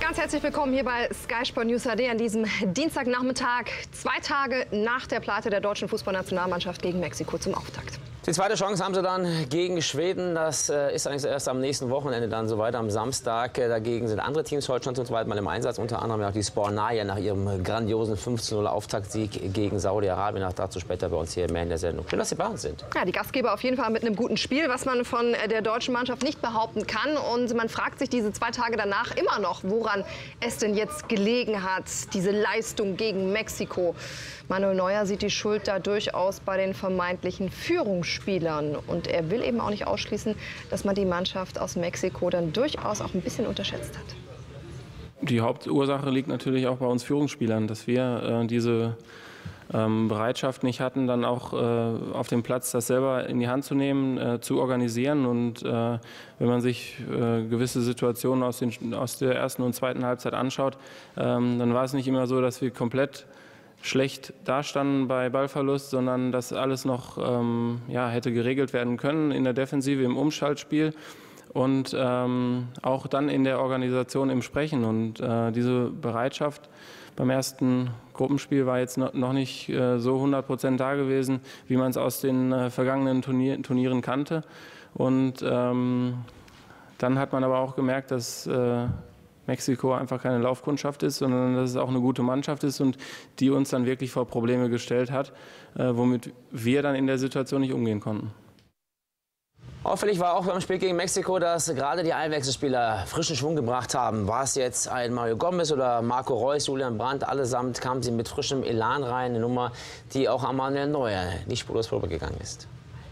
Ganz herzlich willkommen hier bei Sky Sport News AD an diesem Dienstagnachmittag, 2 Tage nach der Pleite der deutschen Fußballnationalmannschaft gegen Mexiko zum Auftakt. Die zweite Chance haben sie dann gegen Schweden. Das ist eigentlich erst am nächsten Wochenende dann soweit, am Samstag. Dagegen sind andere Teams heute schon zum zweiten Mal im Einsatz. Unter anderem auch die Spornaya nach ihrem grandiosen 15:0 Auftaktsieg gegen Saudi-Arabien. Auch dazu später bei uns hier mehr in der Sendung. Schön, dass Sie bei uns sind. Ja, die Gastgeber auf jeden Fall mit einem guten Spiel, was man von der deutschen Mannschaft nicht behaupten kann. Und man fragt sich diese 2 Tage danach immer noch, woran es denn jetzt gelegen hat, diese Leistung gegen Mexiko. Manuel Neuer sieht die Schuld da durchaus bei den vermeintlichen Führungsspielern. Und er will eben auch nicht ausschließen, dass man die Mannschaft aus Mexiko dann durchaus auch ein bisschen unterschätzt hat. Die Hauptursache liegt natürlich auch bei uns Führungsspielern, dass wir diese Bereitschaft nicht hatten, dann auch auf dem Platz das selber in die Hand zu nehmen, zu organisieren. Und wenn man sich gewisse Situationen aus der ersten und zweiten Halbzeit anschaut, dann war es nicht immer so, dass wir komplett schlecht dastanden bei Ballverlust, sondern dass alles noch hätte geregelt werden können in der Defensive, im Umschaltspiel und auch dann in der Organisation im Sprechen. Und diese Bereitschaft beim ersten Gruppenspiel war jetzt noch nicht so 100% da gewesen, wie man es aus den vergangenen Turnieren kannte. Und dann hat man aber auch gemerkt, dass Mexiko einfach keine Laufkundschaft ist, sondern dass es auch eine gute Mannschaft ist und die uns dann wirklich vor Probleme gestellt hat, womit wir dann in der Situation nicht umgehen konnten. Auffällig war auch beim Spiel gegen Mexiko, dass gerade die Einwechselspieler frischen Schwung gebracht haben. War es jetzt ein Mario Gomez oder Marco Reus, Julian Brandt, allesamt kamen sie mit frischem Elan rein. Eine Nummer, die auch an Manuel Neuer nicht spurlos vorübergegangen ist.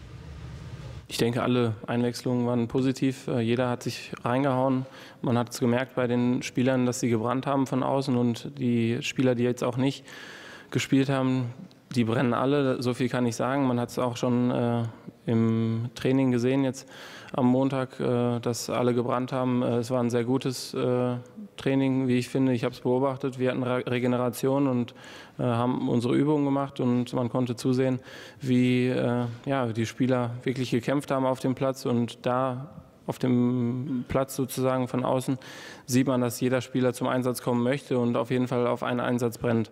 Ich denke, alle Einwechslungen waren positiv. Jeder hat sich reingehauen. Man hat es gemerkt bei den Spielern, dass sie gebrannt haben von außen. Und die Spieler, die jetzt auch nicht gespielt haben, die brennen alle. So viel kann ich sagen. Man hat es auch schon im Training gesehen jetzt am Montag, dass alle gebrannt haben. Es war ein sehr gutes Training, wie ich finde. Ich habe es beobachtet. Wir hatten Regeneration und haben unsere Übungen gemacht. Und man konnte zusehen, wie die Spieler wirklich gekämpft haben auf dem Platz. Und da auf dem Platz sozusagen von außen sieht man, dass jeder Spieler zum Einsatz kommen möchte und auf jeden Fall auf einen Einsatz brennt.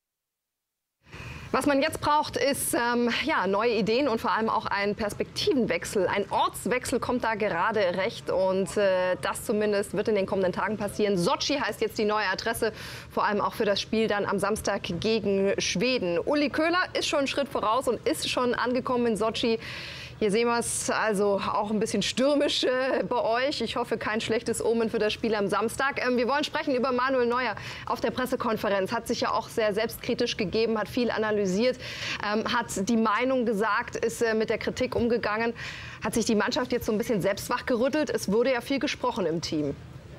Was man jetzt braucht, ist neue Ideen und vor allem auch ein Perspektivenwechsel. Ein Ortswechsel kommt da gerade recht und das zumindest wird in den kommenden Tagen passieren. Sochi heißt jetzt die neue Adresse, vor allem auch für das Spiel dann am Samstag gegen Schweden. Uli Köhler ist schon einen Schritt voraus und ist schon angekommen in Sochi. Hier sehen wir es also auch ein bisschen stürmisch bei euch. Ich hoffe, kein schlechtes Omen für das Spiel am Samstag. Wir wollen sprechen über Manuel Neuer auf der Pressekonferenz. Hat sich ja auch sehr selbstkritisch gegeben, hat viel analysiert, hat die Meinung gesagt, ist mit der Kritik umgegangen. Hat sich die Mannschaft jetzt so ein bisschen selbst wachgerüttelt? Es wurde ja viel gesprochen im Team.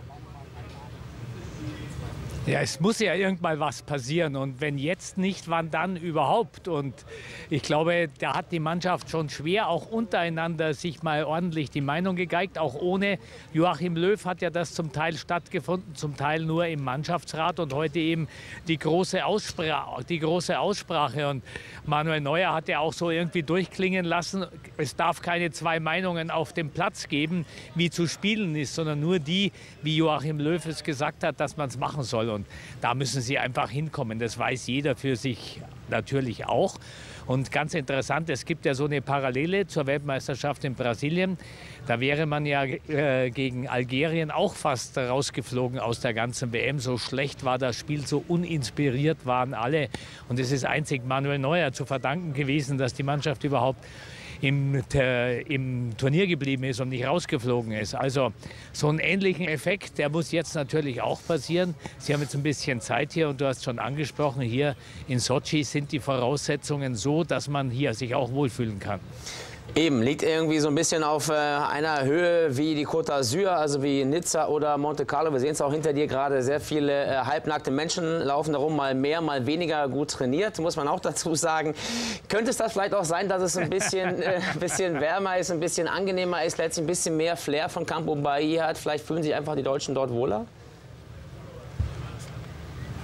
Ja, es muss ja irgendwann was passieren und wenn jetzt nicht, wann dann überhaupt? Und ich glaube, da hat die Mannschaft schon schwer, auch untereinander sich mal ordentlich die Meinung gegeigt. Auch ohne Joachim Löw hat ja das zum Teil stattgefunden, zum Teil nur im Mannschaftsrat und heute eben die große Aussprache. Und Manuel Neuer hat ja auch so irgendwie durchklingen lassen, es darf keine 2 Meinungen auf dem Platz geben, wie zu spielen ist, sondern nur die, wie Joachim Löw es gesagt hat, dass man es machen soll. Und da müssen sie einfach hinkommen. Das weiß jeder für sich natürlich auch. Und ganz interessant, es gibt ja so eine Parallele zur Weltmeisterschaft in Brasilien. Da wäre man ja gegen Algerien auch fast rausgeflogen aus der ganzen WM. So schlecht war das Spiel, so uninspiriert waren alle. Und es ist einzig Manuel Neuer zu verdanken gewesen, dass die Mannschaft überhaupt im Turnier geblieben ist und nicht rausgeflogen ist. Also so einen ähnlichen Effekt, der muss jetzt natürlich auch passieren. Sie haben jetzt ein bisschen Zeit hier und du hast schon angesprochen, hier in Sochi sind die Voraussetzungen so, dass man hier sich auch wohlfühlen kann. Eben, liegt irgendwie so ein bisschen auf einer Höhe wie die Côte d'Azur, also wie Nizza oder Monte Carlo. Wir sehen es auch hinter dir gerade, sehr viele halbnackte Menschen laufen darum, mal mehr, mal weniger gut trainiert, muss man auch dazu sagen. Könnte es das vielleicht auch sein, dass es ein bisschen wärmer ist, ein bisschen angenehmer ist, letztlich ein bisschen mehr Flair von Campo Bahia hat? Vielleicht fühlen sich einfach die Deutschen dort wohler?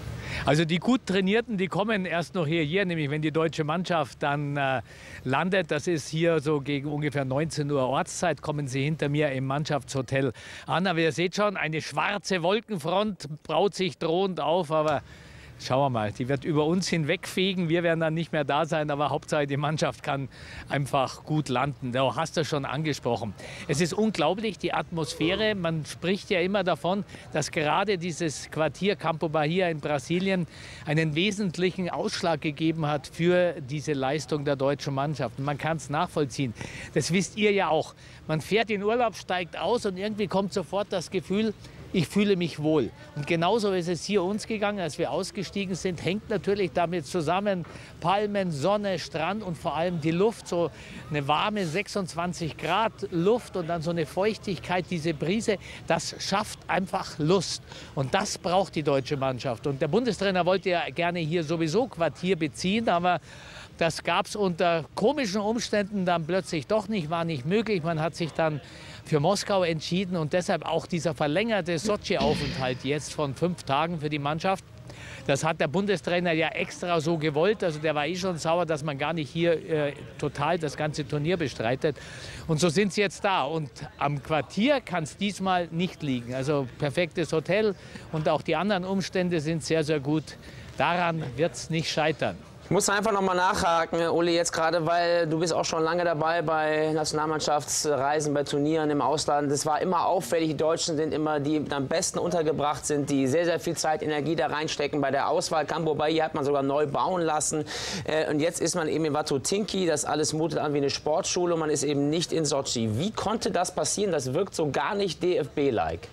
Also die gut Trainierten, die kommen erst noch hierher, nämlich wenn die deutsche Mannschaft dann landet. Das ist hier so gegen ungefähr 19 Uhr Ortszeit, kommen sie hinter mir im Mannschaftshotel an. Aber ihr seht schon, eine schwarze Wolkenfront braut sich drohend auf, aber schauen wir mal, die wird über uns hinwegfegen. Wir werden dann nicht mehr da sein, aber Hauptsache die Mannschaft kann einfach gut landen. Du hast das schon angesprochen. Es ist unglaublich, die Atmosphäre. Man spricht ja immer davon, dass gerade dieses Quartier Campo Bahia in Brasilien einen wesentlichen Ausschlag gegeben hat für diese Leistung der deutschen Mannschaft. Und man kann es nachvollziehen. Das wisst ihr ja auch. Man fährt in Urlaub, steigt aus und irgendwie kommt sofort das Gefühl, ich fühle mich wohl. Und genauso ist es hier uns gegangen, als wir ausgestiegen sind. Hängt natürlich damit zusammen Palmen, Sonne, Strand und vor allem die Luft. So eine warme 26 Grad Luft und dann so eine Feuchtigkeit, diese Brise. Das schafft einfach Lust. Und das braucht die deutsche Mannschaft. Und der Bundestrainer wollte ja gerne hier sowieso Quartier beziehen, aber das gab es unter komischen Umständen dann plötzlich doch nicht, war nicht möglich. Man hat sich dann für Moskau entschieden und deshalb auch dieser verlängerte Sotschi-Aufenthalt jetzt von 5 Tagen für die Mannschaft. Das hat der Bundestrainer ja extra so gewollt. Also der war schon sauer, dass man gar nicht hier total das ganze Turnier bestreitet. Und so sind sie jetzt da. Und am Quartier kann es diesmal nicht liegen. Also perfektes Hotel und auch die anderen Umstände sind sehr, sehr gut. Daran wird es nicht scheitern. Ich muss einfach noch mal nachhaken, Uli, jetzt gerade, weil du bist auch schon lange dabei bei Nationalmannschaftsreisen, bei Turnieren im Ausland. Das war immer auffällig, die Deutschen sind immer die am besten untergebracht sind, die sehr, sehr viel Zeit, Energie da reinstecken. Bei der Auswahl Campo Bahia hat man sogar neu bauen lassen. Und jetzt ist man eben in Watotinki, das alles mutet an wie eine Sportschule und man ist eben nicht in Sotschi. Wie konnte das passieren? Das wirkt so gar nicht DFB-like.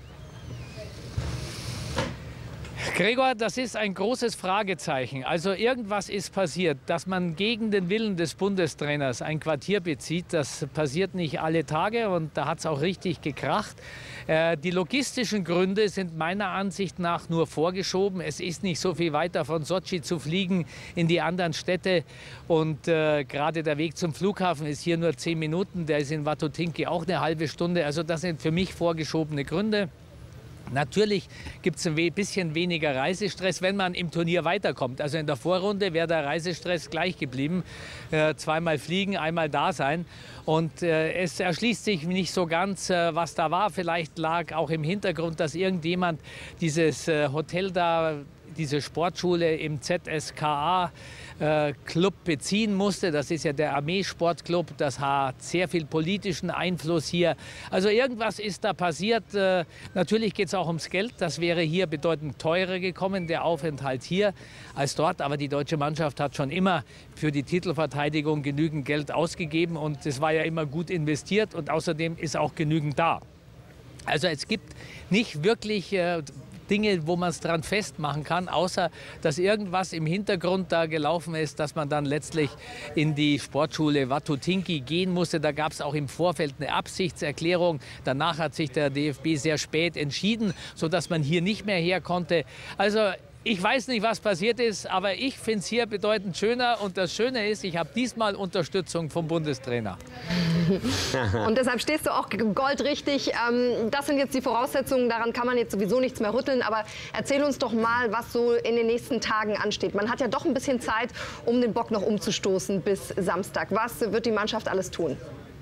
Gregor, das ist ein großes Fragezeichen. Also irgendwas ist passiert, dass man gegen den Willen des Bundestrainers ein Quartier bezieht. Das passiert nicht alle Tage und da hat es auch richtig gekracht. Die logistischen Gründe sind meiner Ansicht nach nur vorgeschoben. Es ist nicht so viel weiter von Sotschi zu fliegen in die anderen Städte. Und gerade der Weg zum Flughafen ist hier nur 10 Minuten. Der ist in Watotinki auch eine halbe Stunde. Also das sind für mich vorgeschobene Gründe. Natürlich gibt es ein bisschen weniger Reisestress, wenn man im Turnier weiterkommt. Also in der Vorrunde wäre der Reisestress gleich geblieben. 2-mal fliegen, 1-mal da sein. Und es erschließt sich nicht so ganz, was da war. Vielleicht lag auch im Hintergrund, dass irgendjemand dieses Hotel da, diese Sportschule im ZSKA Club beziehen musste. Das ist ja der Armeesportclub. Das hat sehr viel politischen Einfluss hier. Also irgendwas ist da passiert. Natürlich geht es auch ums Geld. Das wäre hier bedeutend teurer gekommen, der Aufenthalt hier, als dort. Aber die deutsche Mannschaft hat schon immer für die Titelverteidigung genügend Geld ausgegeben. Und es war ja immer gut investiert. Und außerdem ist auch genügend da. Also es gibt nicht wirklich Dinge, wo man es dran festmachen kann, außer dass irgendwas im Hintergrund da gelaufen ist, dass man dann letztlich in die Sportschule Watotinki gehen musste. Da gab es auch im Vorfeld eine Absichtserklärung. Danach hat sich der DFB sehr spät entschieden, sodass man hier nicht mehr her konnte. Also ich weiß nicht, was passiert ist, aber ich finde es hier bedeutend schöner. Und das Schöne ist, ich habe diesmal Unterstützung vom Bundestrainer. Und deshalb stehst du auch goldrichtig. Das sind jetzt die Voraussetzungen, daran kann man jetzt sowieso nichts mehr rütteln. Aber erzähl uns doch mal, was so in den nächsten Tagen ansteht. Man hat ja doch ein bisschen Zeit, um den Bock noch umzustoßen bis Samstag. Was wird die Mannschaft alles tun?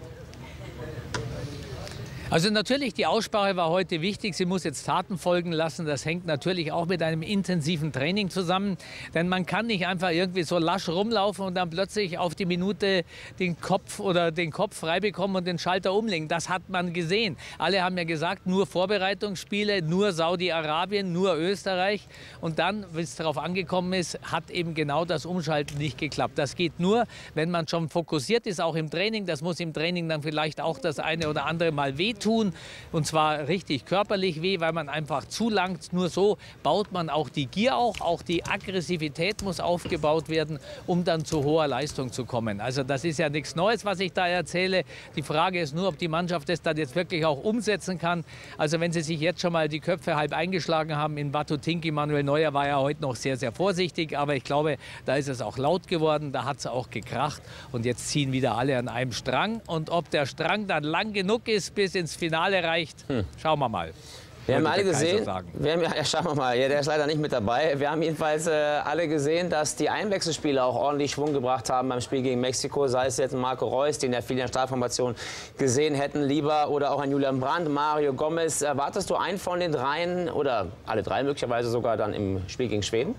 Also natürlich, die Aussprache war heute wichtig. Sie muss jetzt Taten folgen lassen. Das hängt natürlich auch mit einem intensiven Training zusammen. Denn man kann nicht einfach irgendwie so lasch rumlaufen und dann plötzlich auf die Minute den Kopf frei bekommen und den Schalter umlegen. Das hat man gesehen. Alle haben ja gesagt, nur Vorbereitungsspiele, nur Saudi-Arabien, nur Österreich. Und dann, wenn es darauf angekommen ist, hat eben genau das Umschalten nicht geklappt. Das geht nur, wenn man schon fokussiert ist, auch im Training. Das muss im Training dann vielleicht auch das eine oder andere Mal wehtun. Und zwar richtig körperlich weh, weil man einfach zulangt. Nur so baut man auch die Gier auf. Auch die Aggressivität muss aufgebaut werden, um dann zu hoher Leistung zu kommen. Also das ist ja nichts Neues, was ich da erzähle. Die Frage ist nur, ob die Mannschaft das dann jetzt wirklich auch umsetzen kann. Also wenn sie sich jetzt schon mal die Köpfe halb eingeschlagen haben in Watotinki, Manuel Neuer war ja heute noch sehr, sehr vorsichtig. Aber ich glaube, da ist es auch laut geworden, da hat es auch gekracht. Und jetzt ziehen wieder alle an einem Strang. Und ob der Strang dann lang genug ist, bis ins Finale reicht, schauen wir mal. Wir haben alle gesehen, sagen. ja, schauen wir mal, ja, der ist leider nicht mit dabei. Wir haben jedenfalls alle gesehen, dass die Einwechselspieler auch ordentlich Schwung gebracht haben beim Spiel gegen Mexiko. Sei es jetzt Marco Reus, den ja viele in der Startformation gesehen hätten, lieber, oder auch ein Julian Brandt, Mario Gomez. Erwartest du einen von den dreien oder alle drei möglicherweise sogar dann im Spiel gegen Schweden?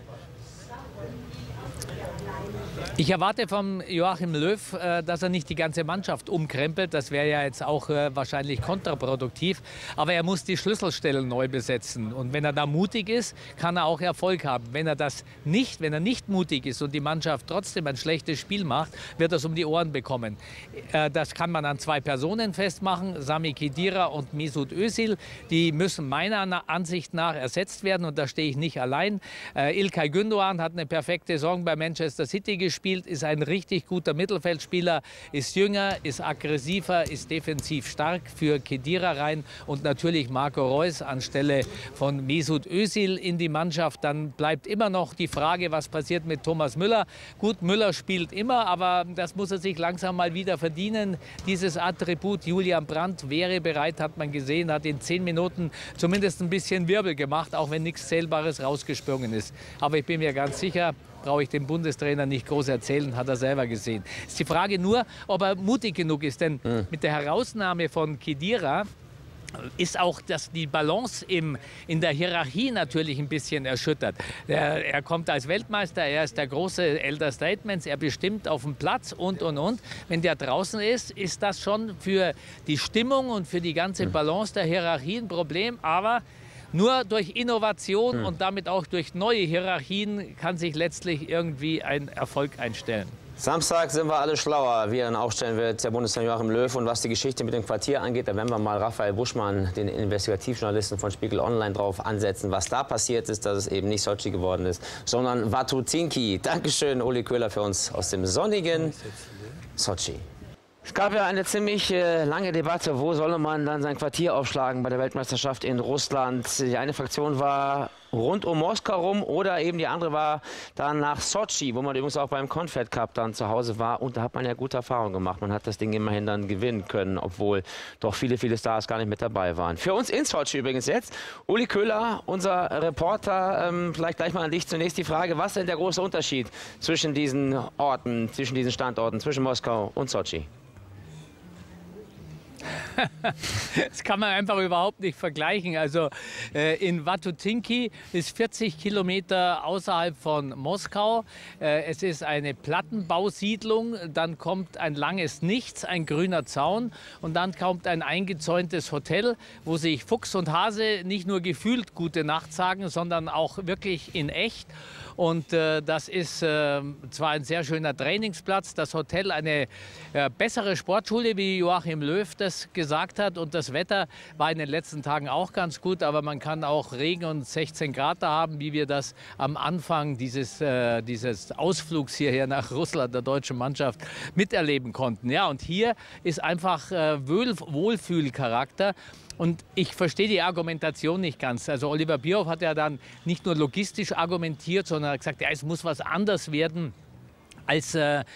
Ich erwarte vom Joachim Löw, dass er nicht die ganze Mannschaft umkrempelt. Das wäre ja jetzt auch wahrscheinlich kontraproduktiv. Aber er muss die Schlüsselstellen neu besetzen. Und wenn er da mutig ist, kann er auch Erfolg haben. Wenn er nicht mutig ist und die Mannschaft trotzdem ein schlechtes Spiel macht, wird er es um die Ohren bekommen. Das kann man an zwei Personen festmachen, Sami Khedira und Mesut Özil. Die müssen meiner Ansicht nach ersetzt werden. Und da stehe ich nicht allein. İlkay Gündoğan hat eine perfekte Saison bei Manchester City gespielt, ist ein richtig guter Mittelfeldspieler, ist jünger, ist aggressiver, ist defensiv stark, für Khedira rein und natürlich Marco Reus anstelle von Mesut Özil in die Mannschaft. Dann bleibt immer noch die Frage, was passiert mit Thomas Müller. Gut, Müller spielt immer, aber das muss er sich langsam mal wieder verdienen. Dieses Attribut, Julian Brandt wäre bereit, hat man gesehen, hat in 10 Minuten zumindest ein bisschen Wirbel gemacht, auch wenn nichts Zählbares rausgesprungen ist. Aber ich bin mir ganz sicher, brauche ich dem Bundestrainer nicht groß erzählen, hat er selber gesehen. Ist die Frage nur, ob er mutig genug ist, denn mit der Herausnahme von Khedira ist auch die Balance in der Hierarchie natürlich ein bisschen erschüttert. Er kommt als Weltmeister, er ist der große Elder Statesman, er bestimmt auf dem Platz und. Wenn der draußen ist, ist das schon für die Stimmung und für die ganze Balance der Hierarchie ein Problem, aber nur durch Innovation und damit auch durch neue Hierarchien kann sich letztlich irgendwie ein Erfolg einstellen. Samstag sind wir alle schlauer, wie er dann aufstellen wird, der Bundestrainer Joachim Löw. Und was die Geschichte mit dem Quartier angeht, da werden wir mal Raphael Buschmann, den Investigativjournalisten von Spiegel Online, drauf ansetzen. Was da passiert ist, dass es eben nicht Sochi geworden ist, sondern Watutinki. Dankeschön, Uli Köhler, für uns aus dem sonnigen Sochi. Es gab ja eine ziemlich lange Debatte, wo solle man dann sein Quartier aufschlagen bei der Weltmeisterschaft in Russland. Die eine Fraktion war rund um Moskau rum oder eben die andere war dann nach Sochi, wo man übrigens auch beim Confed Cup dann zu Hause war. Und da hat man ja gute Erfahrungen gemacht. Man hat das Ding immerhin dann gewinnen können, obwohl doch viele Stars gar nicht mit dabei waren. Für uns in Sochi übrigens jetzt Uli Köhler, unser Reporter. Vielleicht gleich mal an dich zunächst die Frage, was ist denn der große Unterschied zwischen diesen Orten, zwischen diesen Standorten, zwischen Moskau und Sochi? Das kann man einfach überhaupt nicht vergleichen. Also in Watutinki ist 40 Kilometer außerhalb von Moskau. Es ist eine Plattenbausiedlung. Dann kommt ein langes Nichts, ein grüner Zaun. Und dann kommt ein eingezäuntes Hotel, wo sich Fuchs und Hase nicht nur gefühlt gute Nacht sagen, sondern auch wirklich in echt. Und das ist zwar ein sehr schöner Trainingsplatz, das Hotel eine bessere Sportschule, wie Joachim Löw das gesagt hat. Und das Wetter war in den letzten Tagen auch ganz gut, aber man kann auch Regen und 16 Grad da haben, wie wir das am Anfang dieses Ausflugs hierher nach Russland der deutschen Mannschaft miterleben konnten. Ja, und hier ist einfach Wohlfühlcharakter. Und ich verstehe die Argumentation nicht ganz. Also Oliver Bierhoff hat ja dann nicht nur logistisch argumentiert, sondern hat gesagt, ja, es muss was anders werden als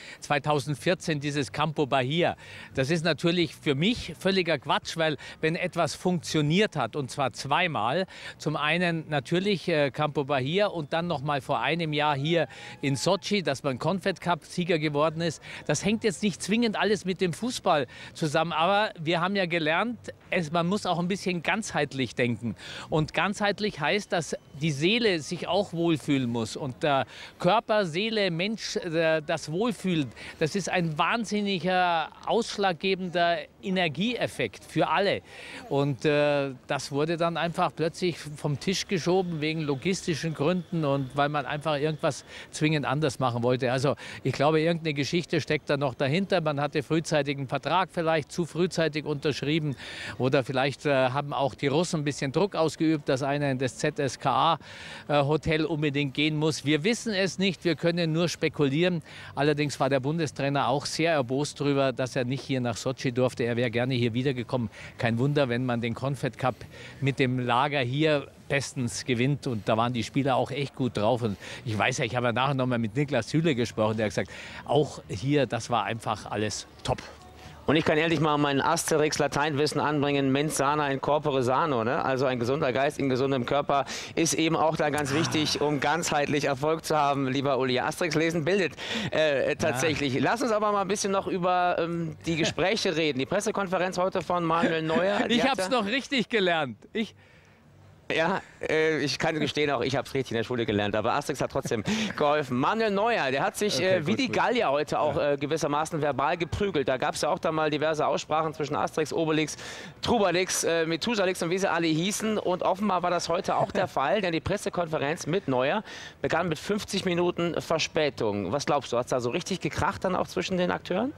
2014 dieses Campo Bahia. Das ist natürlich für mich völliger Quatsch, weil wenn etwas funktioniert hat, und zwar zweimal, zum einen natürlich Campo Bahia und dann noch mal vor einem Jahr hier in Sochi, dass man Confed Cup Sieger geworden ist, das hängt jetzt nicht zwingend alles mit dem Fußball zusammen, aber wir haben ja gelernt, man muss auch ein bisschen ganzheitlich denken. Und ganzheitlich heißt, dass die Seele sich auch wohlfühlen muss und der Körper, Seele, Mensch, das Wohlfühlen, das ist ein wahnsinniger, ausschlaggebender Energieeffekt für alle. Und das wurde dann einfach plötzlich vom Tisch geschoben wegen logistischen Gründen und weil man einfach irgendwas zwingend anders machen wollte. Also ich glaube, irgendeine Geschichte steckt da noch dahinter. Man hatte frühzeitig einen Vertrag vielleicht zu frühzeitig unterschrieben oder vielleicht haben auch die Russen ein bisschen Druck ausgeübt, dass einer in das ZSKA-Hotel unbedingt gehen muss. Wir wissen es nicht, wir können nur spekulieren. Allerdings war der Bundestrainer auch sehr erbost darüber, dass er nicht hier nach Sochi durfte. Er wäre gerne hier wiedergekommen. Kein Wunder, wenn man den Confed Cup mit dem Lager hier bestens gewinnt. Und da waren die Spieler auch echt gut drauf. Und ich weiß ja, ich habe ja nachher noch mal mit Niklas Süle gesprochen. Der hat gesagt, auch hier, das war einfach alles top. Und ich kann endlich mal mein Asterix-Lateinwissen anbringen, mens sana in corpore sano. Ne? Also ein gesunder Geist in gesundem Körper ist eben auch da ganz wichtig, um ganzheitlich Erfolg zu haben, lieber Uli. Asterix lesen bildet tatsächlich. Ja. Lass uns aber mal ein bisschen noch über die Gespräche reden. Die Pressekonferenz heute von Manuel Neuer. Ich habe es noch richtig gelernt. Ja, ich kann gestehen, auch ich habe es richtig in der Schule gelernt, aber Asterix hat trotzdem geholfen. Manuel Neuer, der hat sich wie die Gallier heute auch gewissermaßen verbal geprügelt. Da gab es ja auch da mal diverse Aussprachen zwischen Asterix, Obelix, Trubalix, Methusalix und wie sie alle hießen. Und offenbar war das heute auch der Fall, denn die Pressekonferenz mit Neuer begann mit 50 Minuten Verspätung. Was glaubst du, hat es da so richtig gekracht dann auch zwischen den Akteuren?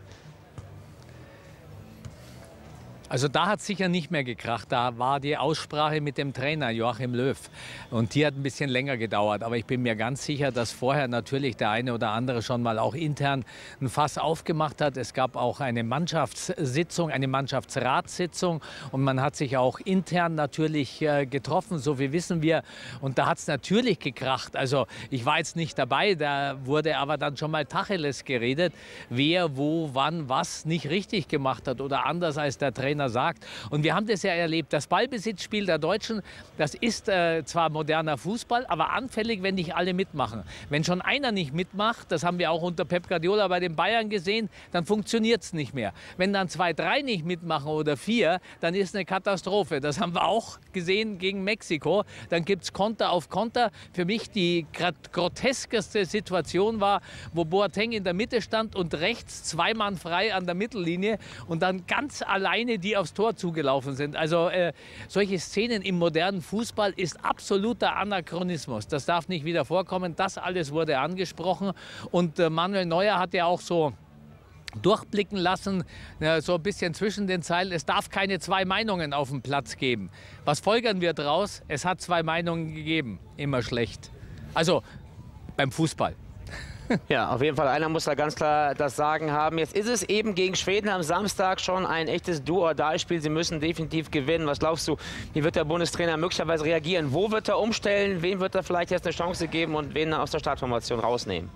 Also da hat es sicher nicht mehr gekracht. Da war die Aussprache mit dem Trainer Joachim Löw. Und die hat ein bisschen länger gedauert. Aber ich bin mir ganz sicher, dass vorher natürlich der eine oder andere schon mal auch intern ein Fass aufgemacht hat. Es gab auch eine Mannschaftssitzung, eine Mannschaftsratssitzung. Und man hat sich auch intern natürlich getroffen, so wie wissen wir. Und da hat es natürlich gekracht. Also ich war jetzt nicht dabei. Da wurde aber dann schon mal Tacheles geredet, wer, wo, wann, was nicht richtig gemacht hat oder anders als der Trainer sagt. Und wir haben das ja erlebt. Das Ballbesitzspiel der Deutschen, das ist zwar moderner Fußball, aber anfällig, wenn nicht alle mitmachen. Wenn schon einer nicht mitmacht, das haben wir auch unter Pep Guardiola bei den Bayern gesehen, dann funktioniert es nicht mehr. Wenn dann 2, 3 nicht mitmachen oder 4, dann ist eine Katastrophe. Das haben wir auch gesehen gegen Mexiko. Dann gibt es Konter auf Konter. Für mich die groteskeste Situation war, wo Boateng in der Mitte stand und rechts 2 Mann frei an der Mittellinie und dann ganz alleine die aufs Tor zugelaufen sind. Also solche Szenen im modernen Fußball ist absoluter Anachronismus. Das darf nicht wieder vorkommen. Das alles wurde angesprochen. Und Manuel Neuer hat ja auch so durchblicken lassen, so ein bisschen zwischen den Zeilen, es darf keine 2 Meinungen auf dem Platz geben. Was folgern wir daraus? Es hat 2 Meinungen gegeben. Immer schlecht. Also beim Fußball. Ja, auf jeden Fall, einer muss da ganz klar das Sagen haben. Jetzt ist es eben gegen Schweden am Samstag schon ein echtes Do-or-Die-Spiel. Sie müssen definitiv gewinnen. Was glaubst du, wie wird der Bundestrainer möglicherweise reagieren? Wo wird er umstellen? Wem wird er vielleicht jetzt eine Chance geben und wen aus der Startformation rausnehmen?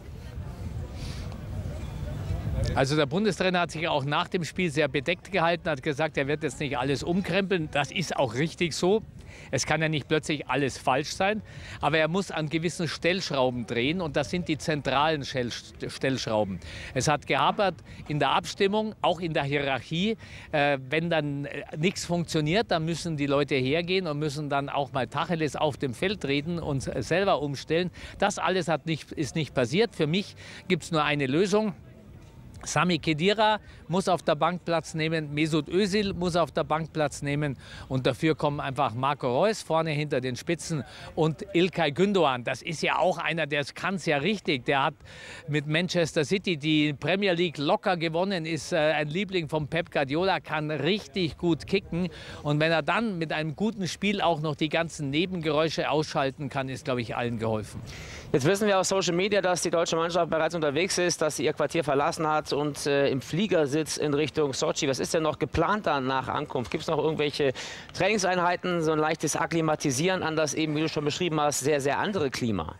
Also der Bundestrainer hat sich auch nach dem Spiel sehr bedeckt gehalten, hat gesagt, er wird jetzt nicht alles umkrempeln. Das ist auch richtig so. Es kann ja nicht plötzlich alles falsch sein, aber er muss an gewissen Stellschrauben drehen und das sind die zentralen Stellschrauben. Es hat gehapert in der Abstimmung, auch in der Hierarchie. Wenn dann nichts funktioniert, dann müssen die Leute hergehen und müssen dann auch mal Tacheles auf dem Feld reden und selber umstellen. Das alles ist nicht passiert. Für mich gibt es nur eine Lösung. Sami Khedira muss auf der Bank Platz nehmen, Mesut Özil muss auf der Bank Platz nehmen und dafür kommen einfach Marco Reus vorne hinter den Spitzen und İlkay Gündoğan. Das ist ja auch einer, der kann es ja richtig. Der hat mit Manchester City die Premier League locker gewonnen, ist ein Liebling von Pep Guardiola, kann richtig gut kicken und wenn er dann mit einem guten Spiel auch noch die ganzen Nebengeräusche ausschalten kann, ist, glaube ich, allen geholfen. Jetzt wissen wir aus Social Media, dass die deutsche Mannschaft bereits unterwegs ist, dass sie ihr Quartier verlassen hat und im Flieger sitzt in Richtung Sochi. Was ist denn noch geplant dann nach Ankunft? Gibt es noch irgendwelche Trainingseinheiten, so ein leichtes Akklimatisieren an das eben, wie du schon beschrieben hast, sehr, sehr andere Klima?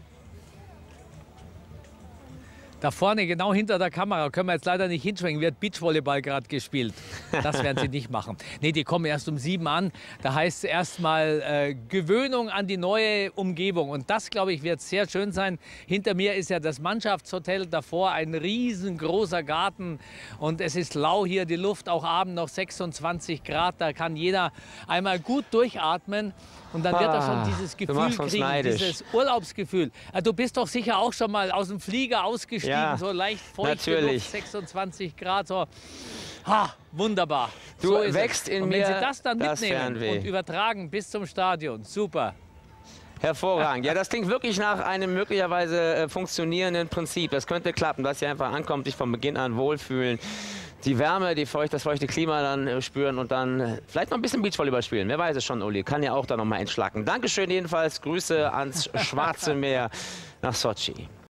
Da vorne, genau hinter der Kamera, können wir jetzt leider nicht hinschwenken, wird Beachvolleyball gerade gespielt. Das werden sie nicht machen. Nee, die kommen erst um 7 an. Da heißt es erstmal Gewöhnung an die neue Umgebung. Und das, glaube ich, wird sehr schön sein. Hinter mir ist ja das Mannschaftshotel, davor ein riesengroßer Garten. Und es ist lau hier, die Luft auch abends noch 26 Grad. Da kann jeder einmal gut durchatmen. Und dann wird er schon dieses Gefühl kriegen, dieses Urlaubsgefühl. Du bist doch sicher auch schon mal aus dem Flieger ausgestiegen, ja, so leicht feuchte Luft, 26 Grad, so. Ha, wunderbar. Du so wächst in mir. Und wenn Sie das dann das mitnehmen Fernweh und übertragen bis zum Stadion, super. Hervorragend. Ja, das klingt wirklich nach einem möglicherweise funktionierenden Prinzip. Das könnte klappen, dass ihr einfach ankommt, sich von Beginn an wohlfühlen. Die Wärme, das feuchte Klima dann spüren und dann vielleicht noch ein bisschen Beachvolleyball spielen. Wer weiß es schon, Uli. Kann ja auch da noch mal entschlacken. Dankeschön jedenfalls. Grüße ans Schwarze Meer nach Sochi.